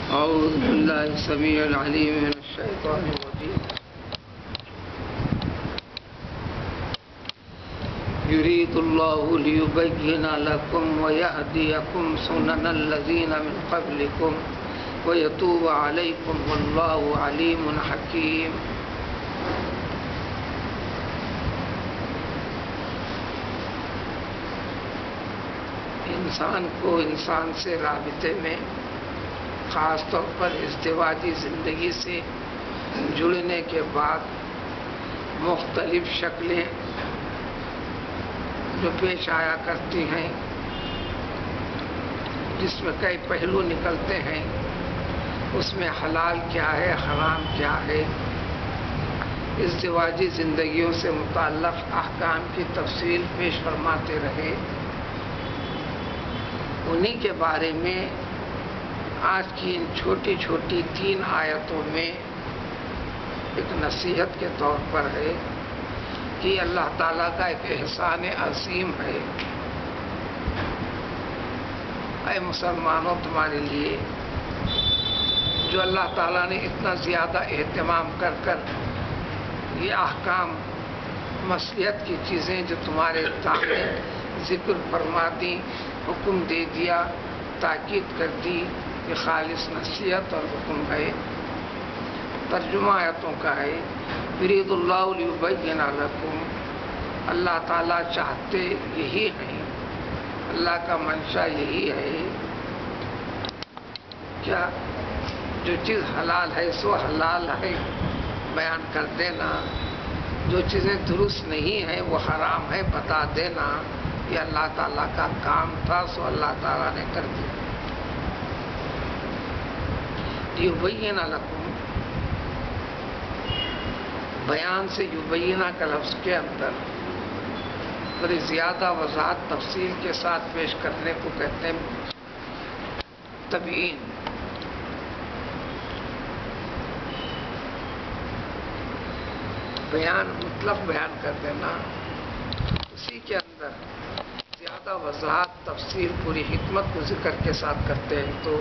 أعوذ بالله السميع العليم من الشيطان الرجيم. يريد الله ليبين لكم ويهديكم سنن الذين من قبلكم ويتوب عليكم والله عليم حكيم. انسان کو انسان سے رابطے میں خاص طور پر ازدواجی زندگی سے جڑنے کے بعد مختلف شکلیں جو پیش آیا کرتی ہیں، جس میں کئی پہلو نکلتے ہیں، اس میں حلال کیا ہے، حرام کیا ہے، ازدواجی زندگیوں سے متعلق احکام کی تفصیل پیش فرماتے رہے. انہی کے بارے میں آج کی ان چھوٹی چھوٹی 3 آیتوں میں ایک نصیحت کے طور پر ہے کہ اللہ تعالیٰ کا ایک احسان عظیم ہے. اے مسلمانوں، تمہارے لیے جو اللہ تعالیٰ نے اتنا زیادہ اہتمام کر کر یہ احکام مصلحت کی چیزیں جو تمہارے سامنے ذکر فرما دی، حکم دے دیا، تاکید کر دی کہ خالص نصیحت اور حکم ہے. ترجمہ آیتوں کا ہے، یرید اللہ لیبین لکم، اللہ تعالیٰ چاہتے یہی ہیں، اللہ کا منشا یہی ہے کیا جو چیز حلال ہے سو حلال ہے بیان کر دینا، جو چیزیں درست نہیں ہیں وہ حرام ہے بتا دینا. یہ اللہ تعالیٰ کا کام تھا، سو اللہ تعالیٰ نے کر دیا. یبین لکم، بیان سے یبینہ کا لفظ کے اندر بڑی زیادہ وضاحت تفصیل کے ساتھ پیش کرنے کو کہتے ہیں تبیین. بیان مطلب بیان کر دینا، اسی کے اندر زیادہ وضاحت تفصیل پوری حکمت کو ذکر کے ساتھ کرتے ہیں تو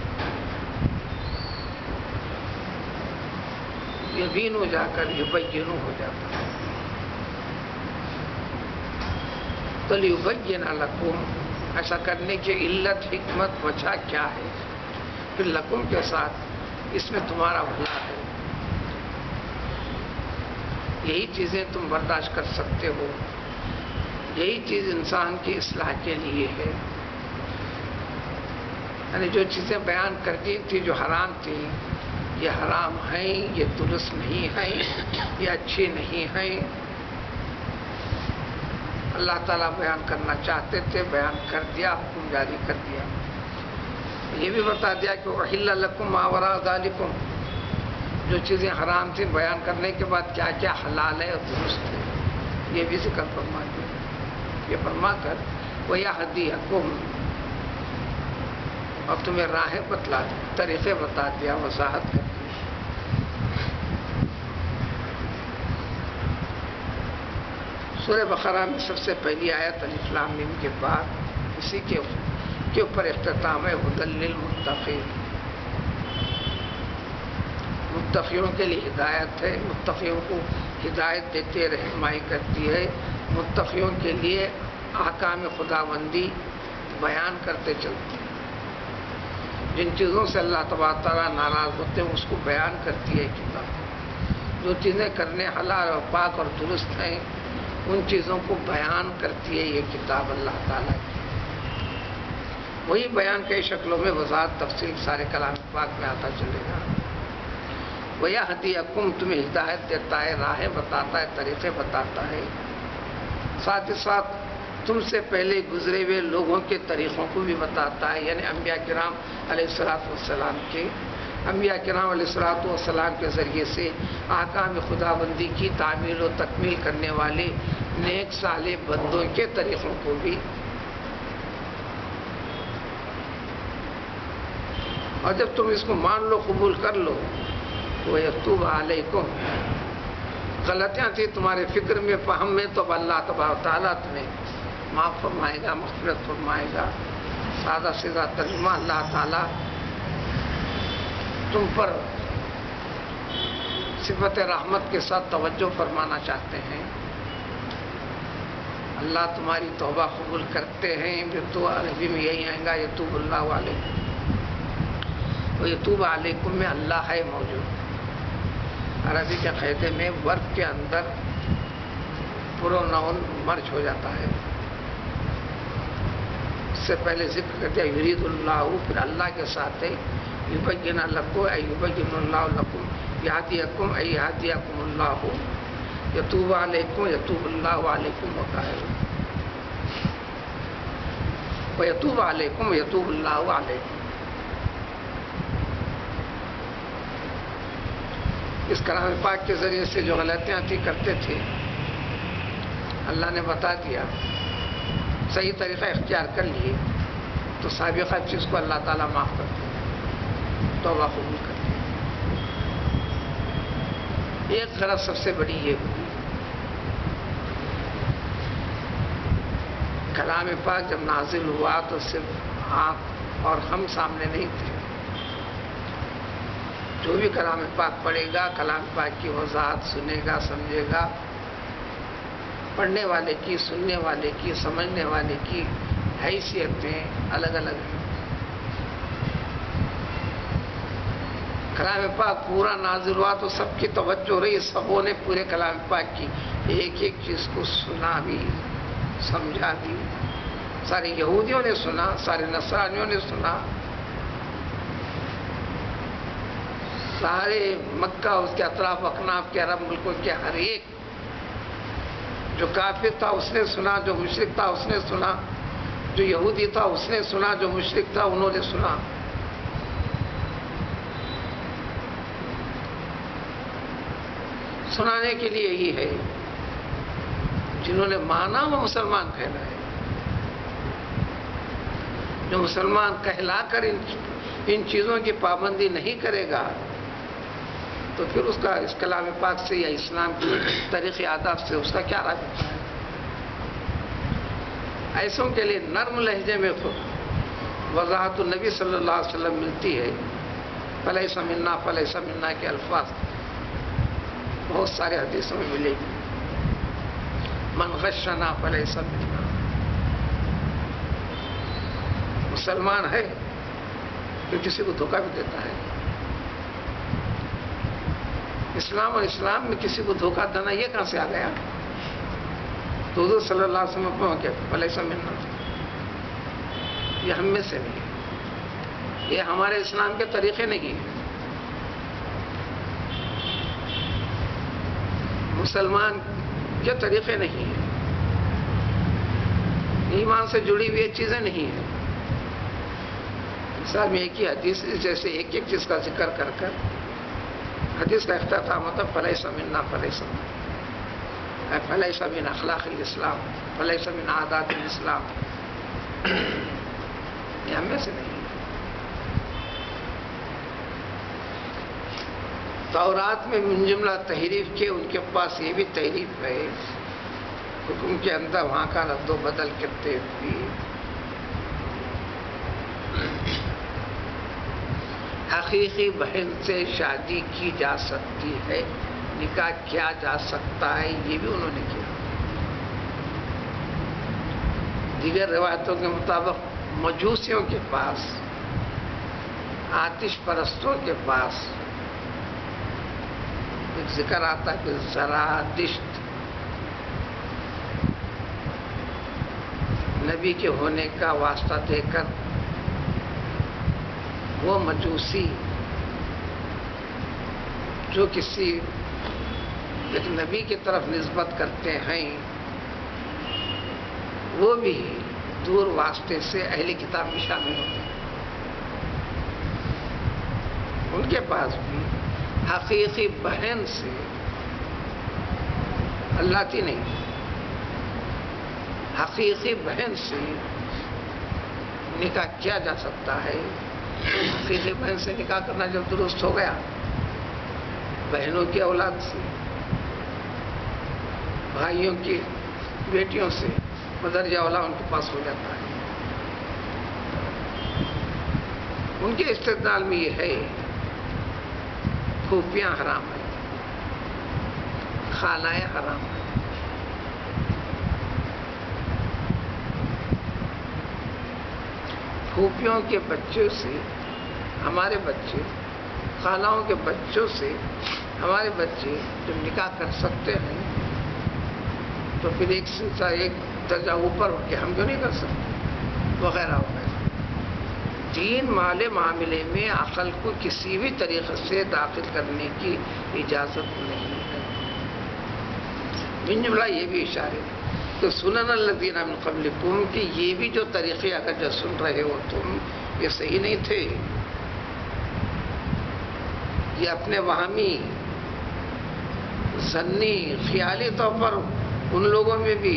یبین ہو جا کر یبین ہو جاتا ہے. تو لیبین لکم، ایسا کرنے کی علت، حکمت، وجہ کیا ہے؟ پھر لکم کے ساتھ اس میں تمہارا بھلا ہے، یہی چیزیں تم برداشت کر سکتے ہو، یہی چیز انسان کی اصلاح کے لیے ہے. یعنی جو چیزیں بیان کر دی تھی جو حرام تھی، یہ حرام ہیں، یہ درست نہیں ہیں، یہ اچھی نہیں ہیں. اللہ تعالیٰ بیان کرنا چاہتے تھے، بیان کر دیا، حکم جاری کر دیا. یہ بھی بتا دیا کہ احل لکم ما وراء ذالکم، جو چیزیں حرام تھیں بیان کرنے کے بعد کیا کیا حلال ہے اور درست ہے یہ بھی ذکر فرما دیا. یہ فرما کر وَيَهْدِيَكُمْ، اور تمہیں راہیں بتلا دی، طریقے بتا دیا، وضاحت کر دی. سورہ بقرہ میں سب سے پہلی آیت الف لام میم کے بعد اسی کے اوپر اختتام ہے ھدی للمتقین. متقیوں کے لیے ہدایت ہے، متقیوں کو ہدایت دیتے رہنمائی کرتی ہے، متقیوں کے لیے احکام خداوندی بیان کرتے چلتے ہیں. جن چیزوں سے اللہ تبارک تعالیٰ ناراض ہوتے ہیں اس کو بیان کرتی ہے کتاب. جو چیزیں کرنے حلال اور پاک اور درست ہیں ان چیزوں کو بیان کرتی ہے یہ کتاب اللہ تعالیٰ کی. وہی بیان کئی شکلوں میں وضاحت تفصیل سارے کلام پاک میں آتا چلے گا. وَيَهْدِيَكُمْ، تمہیں ہدایت دیتا ہے، راہیں بتاتا ہے، طریقے بتاتا ہے. ساتھ ہی ساتھ تم سے پہلے گزرے ہوئے لوگوں کے طریقوں کو بھی بتاتا ہے، یعنی انبیاء کرام علیہ السلام کے انبیاء کرام علیہ السلام کے ذریعے سے احکام خداوندی کی تعمیل و تکمیل کرنے والے نیک صالح بندوں کے طریقوں کو بھی. اور جب تم اس کو مان لو، قبول کر لو، وَيَتُوبَ عَلَيْكُمْ، غلطیاں تھیں تمہارے فکر میں، فہم میں، تو اللہ تبارک تعالیٰ تمہیں معاف فرمائے گا، مغفرت فرمائے گا. سادہ سیدھا ترجمہ، اللہ تعالیٰ تم پر صفت رحمت کے ساتھ توجہ فرمانا چاہتے ہیں. اللہ تمہاری توبہ قبول کرتے ہیں. تو عربی میں یہی آئے گا یتوب اللہ علیکم. تو یتوب علیکم میں اللہ ہے موجود. عربی کے قاعدے میں ورب کے اندر پروناؤن مرج ہو جاتا ہے. اس سے پہلے ذکر کر دیا یرید اللہ، پھر اللہ کے ساتھ ہے یبین لکم ای یبین اللہ لکم، یہدیکم ای یہدیکم اللہ، یتوب علیکم یتوب اللہ علیکم وقائل، ویتوب علیکم یتوب اللہ علیکم. اس کلام پاک کے ذریعے سے جو غلطیاں تھی کرتے تھے اللہ نے بتا دیا، صحیح طریقہ اختیار کر لیے تو سابقہ چیز کو اللہ تعالیٰ معاف کرتے ہیں، توبہ قبول کرتے ہیں. ایک غرض سب سے بڑی یہ ہوئی، کلام پاک جب نازل ہوا تو صرف آنکھ اور ہم سامنے نہیں تھے. جو بھی کلام پاک پڑھے گا کلام پاک کی وضاحت سنے گا سمجھے گا. پڑھنے والے کی، سننے والے کی، سمجھنے والے کی حیثیتیں الگ الگ ہیں. کلام پاک پورا نازل ہوا تو سب کی توجہ رہی، سبوں نے پورے کلام پاک کی ایک ایک چیز کو سنا بھی سمجھا بھی. سارے یہودیوں نے سنا، سارے نصرانیوں نے سنا، سارے مکہ اس کے اطراف اکناف کے عرب ملکوں کے ہر ایک، جو کافر تھا اس نے سنا، جو مشرک تھا اس نے سنا، جو یہودی تھا اس نے سنا، جو مشرک تھا انہوں نے سنا. سنانے کے لیے یہی ہے، جنہوں نے مانا وہ مسلمان کہلائے. جو مسلمان کہلا کر ان چیزوں کی پابندی نہیں کرے گا تو پھر اس کا اس کلام پاک سے یا اسلام کی طریقے آداب سے اس کا کیا رابطہ ہے. ایسوں کے لیے نرم لہجے میں وضاحت النبی صلی اللہ علیہ وسلم ملتی ہے. فلیس منا فلیس منا کے الفاظ بہت سارے حدیثوں میں ملے گی. من غشنا فلیس منا، مسلمان ہے جو کسی کو دھوکہ بھی دیتا ہے. اسلام اور اسلام میں کسی کو دھوکہ دینا یہ کہاں سے آ گیا؟ تو حضور صلی اللہ علیہ وسلم کہ فلیس منا، یہ ہم میں سے نہیں ہے، یہ ہمارے اسلام کے طریقے نہیں ہیں. مسلمان کے طریقے نہیں ہیں، ایمان سے جڑی ہوئی چیزیں نہیں ہیں. مثال میں ایک ہی حدیث جیسے ایک ایک چیز کا ذکر کر کر حدیث کا اختتام ہوتا فلیس منا فلیس منا، فلیس من اخلاق الاسلام، فلیس من عادات الاسلام، یہ ہم میں سے نہیں. تورات میں من جملہ تحریف کے ان کے پاس یہ بھی تحریف ہے، حکم کے اندر وہاں کا رد و بدل کرتے ہوئے حقیقی بہن سے شادی کی جا سکتی ہے، نکاح کیا جا سکتا ہے، یہ بھی انہوں نے کیا. دیگر روایتوں کے مطابق مجوسیوں کے پاس، آتش پرستوں کے پاس ایک ذکر آتا ہے کہ زرادشت نبی کے ہونے کا واسطہ دے کر وہ مجوسی جو کسی ایک نبی کی طرف نسبت کرتے ہیں وہ بھی دور واسطے سے اہل کتاب میں شامل ہوتے ہیں. ان کے پاس بھی حقیقی بہن سے اللہ کی نہیں، حقیقی بہن سے نکاح کیا جا سکتا ہے. حقیقی بہن سے نکاح کرنا جب درست ہو گیا، بہنوں کی اولاد سے، بھائیوں کی بیٹیوں سے مدرجہ اولا ان کے پاس ہو جاتا ہے. ان کے استدلال میں یہ ہے پھوپھیاں حرام ہیں، خالائیں حرام ہیں۔ پھوپھیوں کے بچوں سے ہمارے بچے، خالاؤں کے بچوں سے ہمارے بچے جب نکاح کر سکتے ہیں تو پھر ایک درجہ اوپر ہو کے ہم کیوں نہیں کر سکتے، وغیرہ وغیرہ۔ دین مال معاملے میں عقل کو کسی بھی طریقے سے داخل کرنے کی اجازت نہیں ہے۔ من جملہ یہ بھی اشارے تو سنن الذین من قبلکم کہ یہ بھی جو طریقے اگر جو سن رہے ہو تم، یہ صحیح نہیں تھے، یہ اپنے وہمی ظنی خیالی طور پر ان لوگوں میں بھی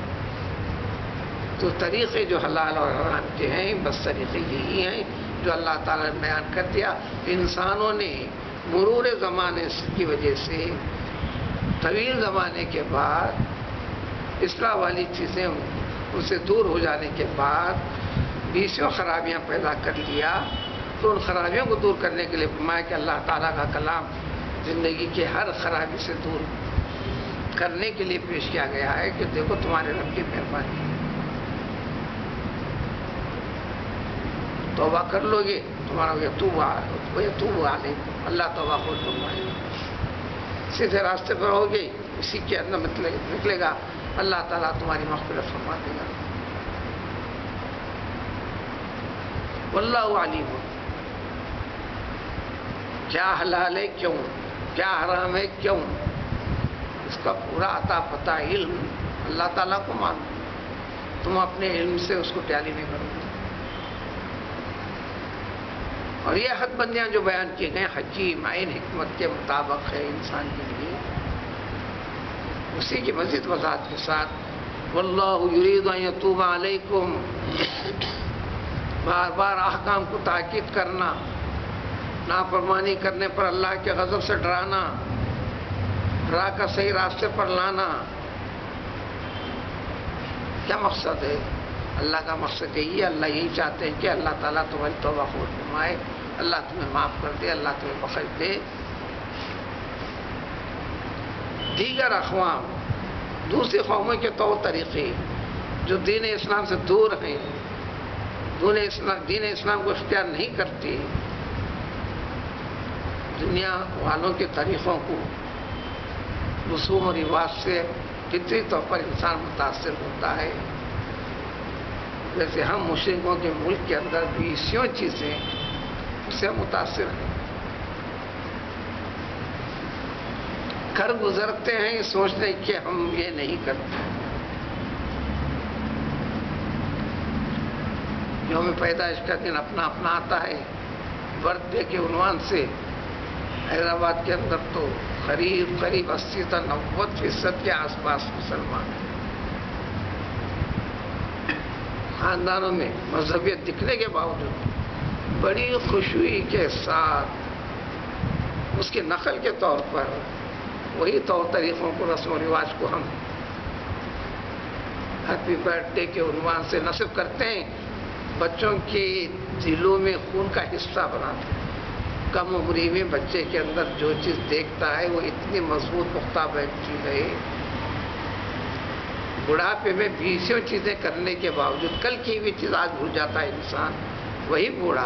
تو طریقے جو حلال اور حرام کے ہیں بس طریقے یہی ہیں جو اللہ تعالیٰ نے بیان کر دیا۔ انسانوں نے مرور زمانے کی وجہ سے طویل زمانے کے بعد اصلاح والی چیزیں ان سے دور ہو جانے کے بعد بیسوں خرابیاں پیدا کر لیا، تو ان خرابیوں کو دور کرنے کے لیے فرمایا کہ اللہ تعالیٰ کا کلام زندگی کے ہر خرابی سے دور کرنے کے لیے پیش کیا گیا ہے کہ دیکھو تمہارے رب کی مہربانی ہے، توبہ کر لو گے تمہارا یتوب علیکم، اللہ توبہ کو فرمائے، سیدھے راستے پر ہوگے اسی کے اندر نکلے گا، اللہ تعالیٰ تمہاری مغفرت فرما دے گا۔ واللہ علیم، کیا حلال ہے کیوں، کیا حرام ہے کیوں، اس کا پورا عطا پتہ علم اللہ تعالیٰ کو مانو، تم اپنے علم سے اس کو ٹیلی نہیں کرو۔ اور یہ حد بندیاں جو بیان کیے گئے حکیم عین حکمت کے مطابق ہے انسان کے لیے، اسی کی مزید وضاحت کے ساتھ واللہ یرید ان یتوب علیکم، بار بار احکام کو تاکید کرنا، نافرمانی کرنے پر اللہ کے غضب سے ڈرانا، ڈرا کر صحیح راستے پر لانا، کیا مقصد ہے؟ اللہ کا مقصد یہی ہے، اللہ یہی چاہتے ہیں کہ اللہ تعالیٰ تمہاری توبہ قبول فرمائے، اللہ تمہیں معاف کر دے، اللہ تمہیں بخش دے۔ دیگر اقوام، دوسری قوموں کے طور طریقے جو دین اسلام سے دور ہیں، دین اسلام کو اختیار نہیں کرتی، دنیا والوں کے طریقوں کو، رسوم و رواج سے فطری طور پر انسان متاثر ہوتا ہے۔ جیسے ہم مشرکوں کے ملک کے اندر بیسوں چیزیں اس سے متاثر ہیں، کر گزرتے ہیں سوچنے کہ ہم یہ نہیں کرتے۔ یوم پیدائش کا دن اپنا اپنا آتا ہے، برتھ ڈے کے عنوان سے حیدرآباد کے اندر تو قریب 80 تا 90% کے آس پاس مسلمان ہیں۔ خاندانوں میں مذہبیت دکھنے کے باوجود بڑی خوشی کے ساتھ اس کی نقل کے طور پر وہی طور طریقوں کو، رسم و رواج کو ہم ہیپی برتھ ڈے کے عنوان سے نصب کرتے ہیں، بچوں کے دلوں میں خون کا حصہ بناتے ہیں۔ کم عمری میں بچے کے اندر جو چیز دیکھتا ہے وہ اتنی مضبوط پختہ بیٹھتی ہے، بڑھاپے میں بیسوں چیزیں کرنے کے باوجود کل کی بھی چیز آج بھول جاتا ہے انسان۔ وہی بوڑھا،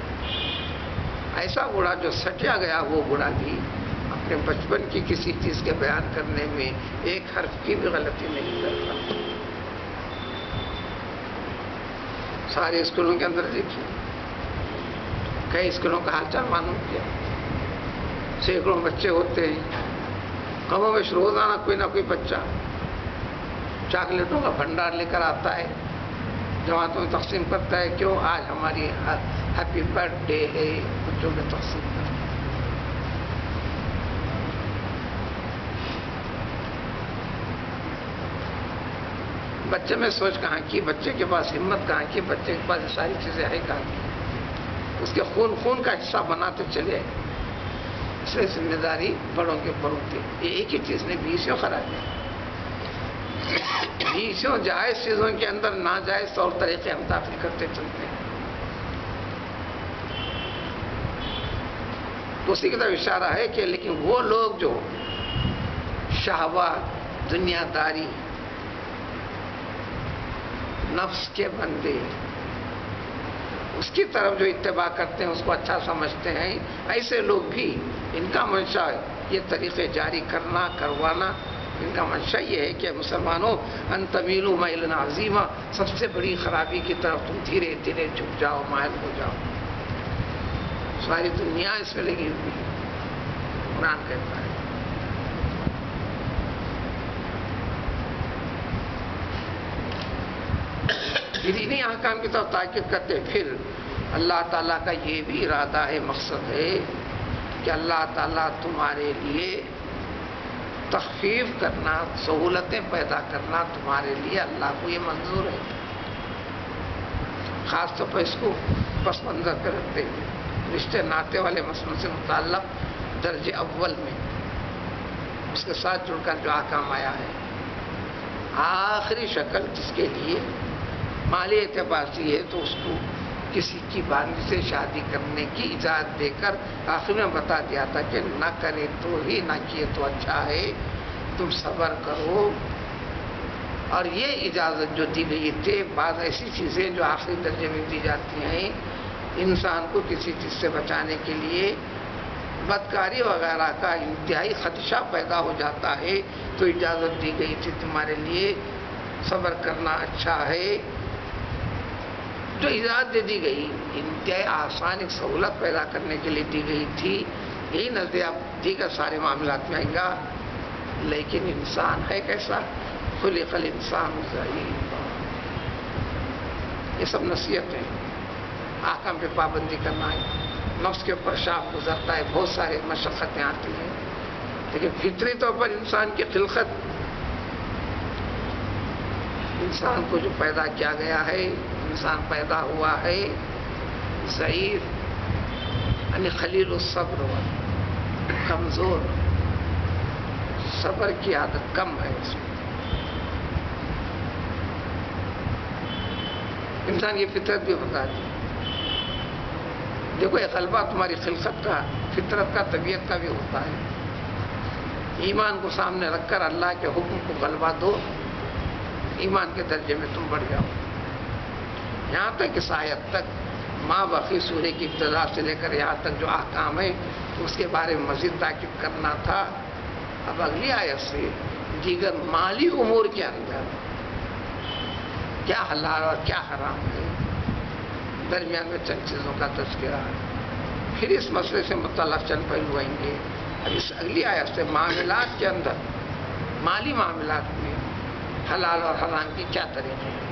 ایسا بوڑھا جو سٹیا گیا، وہ بوڑھا بھی اپنے بچپن کی کسی چیز کے بیان کرنے میں ایک حرف کی بھی غلطی نہیں کرتا۔ سارے اسکولوں کے اندر دیکھیے، کئی اسکولوں کا حال چال معلوم کیا، سینکڑوں بچے ہوتے ہیں، کموں میں روزانہ کوئی نہ کوئی بچہ چاکلیٹوں کا بھنڈار لے کر آتا ہے، جماعتوں میں تقسیم کرتا ہے۔ کیوں؟ آج ہماری ہیپی برتھ ڈے ہے، بچوں میں تقسیم کرتا ہے۔ بچے میں سوچ کہاں کی، بچے کے پاس ہمت کہاں کی، بچے کے پاس یہ ساری چیزیں ہے کہاں کی، اس کے خون کا حصہ بناتے چلے۔ اس لیے ذمہ داری بڑوں کے اوپر ہوتی ہے۔ یہ ایک ہی چیز نہیں، بیسوں خرابی، بیسوں جائز چیزوں کے اندر ناجائز طور طریقے ہم داخل کرتے چلتے ہیں۔ تو اسی کی طرف اشارہ ہے کہ لیکن وہ لوگ جو شہوات، دنیا داری، نفس کے بندے، اس کی طرف جو اتباع کرتے ہیں، اس کو اچھا سمجھتے ہیں، ایسے لوگ بھی ان کا منشا یہ طریقے جاری کرنا، کروانا، ان کا منشا یہ ہے کہ مسلمانوں ان تمیلوا میلا عظیما، سب سے بڑی خرابی کی طرف تم دھیرے دھیرے جھک جاؤ، مائل ہو جاؤ. ساری دنیا اس میں لگی ہوئی ہے. قرآن کہتا ہے پھر انہیں احکام کی طرف تاکید کرتے. پھر اللہ تعالیٰ کا یہ بھی ارادہ ہے، مقصد ہے کہ اللہ تعالیٰ تمہارے لیے تخفیف کرنا، سہولتیں پیدا کرنا، تمہارے لیے اللہ کو یہ منظور ہے. خاص طور پر اس کو پس منظر پہ رکھتے ہوئے رشتے ناطے والے مسئلوں سے متعلق درجے اول میں اس کے ساتھ جڑ کر جو احکام آیا ہے، آخری شکل جس کے لیے مالی اعتبار سے ہے تو اس کو کسی کی باندھی سے شادی کرنے کی اجازت دے کر آخر میں بتا دیا تھا کہ نہ کرے تو ہی، نہ کیے تو اچھا ہے، تم صبر کرو. اور یہ اجازت جو دی گئی تھی، بعض ایسی چیزیں جو آخری درجے میں دی جاتی ہیں انسان کو کسی چیز سے بچانے کے لیے، بدکاری وغیرہ کا انتہائی خدشہ پیدا ہو جاتا ہے تو اجازت دی گئی تھی تمہارے لیے صبر کرنا اچھا ہے. جو اجازت دے دی گئی انتہائی آسان ایک سہولت پیدا کرنے کے لیے دی گئی تھی. یہی نظر اب دیگر سارے معاملات میں آئیں گا. لیکن انسان ہے کیسا؟ خلق الانسان ضعیفا. یہ سب نصیحتیں، احکام پہ پابندی کرنا ہے، نفس کے اوپر شاپ گزرتا ہے، بہت سارے مشقتیں آتی ہیں، لیکن فطری طور پر انسان کی خلقت، انسان کو جو پیدا کیا گیا ہے، انسان پیدا ہوا ہے ضعیف، یعنی خلیل الصبر، کمزور، صبر کی عادت کم ہے اس میں. انسان کی فطرت بھی بتاتی ہے. دیکھو یہ غلبہ تمہاری خلقت کا، فطرت کا، طبیعت کا بھی ہوتا ہے. ایمان کو سامنے رکھ کر اللہ کے حکم کو غلبہ دو، ایمان کے درجے میں تم بڑھ جاؤ. یہاں تک اس آیت تک ماں باقی سورہ کی ابتدا سے لے کر یہاں تک جو احکام ہے اس کے بارے میں مزید تاکید کرنا تھا. اب اگلی آیت سے دیگر مالی امور کے اندر کیا حلال اور کیا حرام ہے، درمیان میں چند چیزوں کا تذکرہ ہے. پھر اس مسئلے سے متعلق چند پہلو آئیں گے. اب اس اگلی آیت سے معاملات کے اندر، مالی معاملات میں حلال اور حرام کی کیا طریقے ہیں.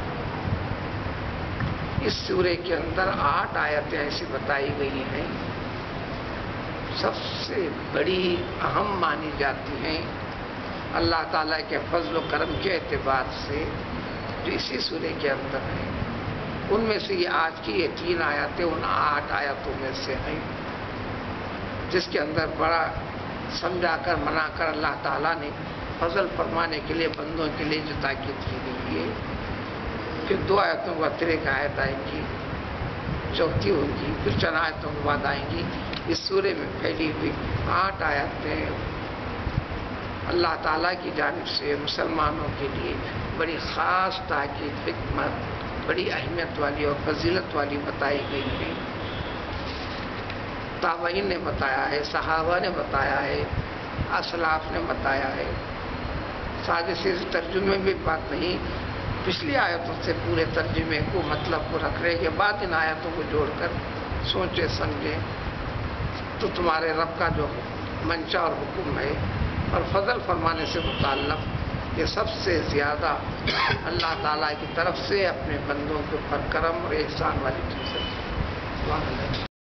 اس سورے کے اندر 8 آیتیں ایسی بتائی گئی ہیں سب سے بڑی اہم مانی جاتی ہیں اللہ تعالیٰ کے فضل و کرم کے اعتبار سے جو اسی سورے کے اندر ہیں. ان میں سے یہ آج کی یہ 3 آیتیں ان 8 آیتوں میں سے ہیں جس کے اندر بڑا سمجھا کر منا کر اللہ تعالیٰ نے فضل فرمانے کے لیے بندوں کے لیے جو تاکید کی گئی ہے. پھر 2 آیتوں کے بعد 3 آیت آئیں گی، چوتھی ہوگی، پھر 4 آیتوں کے بعد آئیں گی. اس سورے میں پھیلی ہوئی 8 آیتیں اللہ تعالیٰ کی جانب سے مسلمانوں کے لیے بڑی خاص تاکید، حکمت، بڑی اہمیت والی اور فضیلت والی بتائی گئی ہیں. تابعین نے بتایا ہے، صحابہ نے بتایا ہے، اسلاف نے بتایا ہے. سازشی ترجمے میں بات نہیں، پچھلی آیتوں سے پورے ترجمے کو، مطلب کو رکھنے کے بعد ان آیتوں کو جوڑ کر سوچے سمجھے تو تمہارے رب کا جو منشا اور حکم ہے اور فضل فرمانے سے متعلق یہ سب سے زیادہ اللہ تعالیٰ کی طرف سے اپنے بندوں کے اوپر کرم اور احسان والی چیز ہے.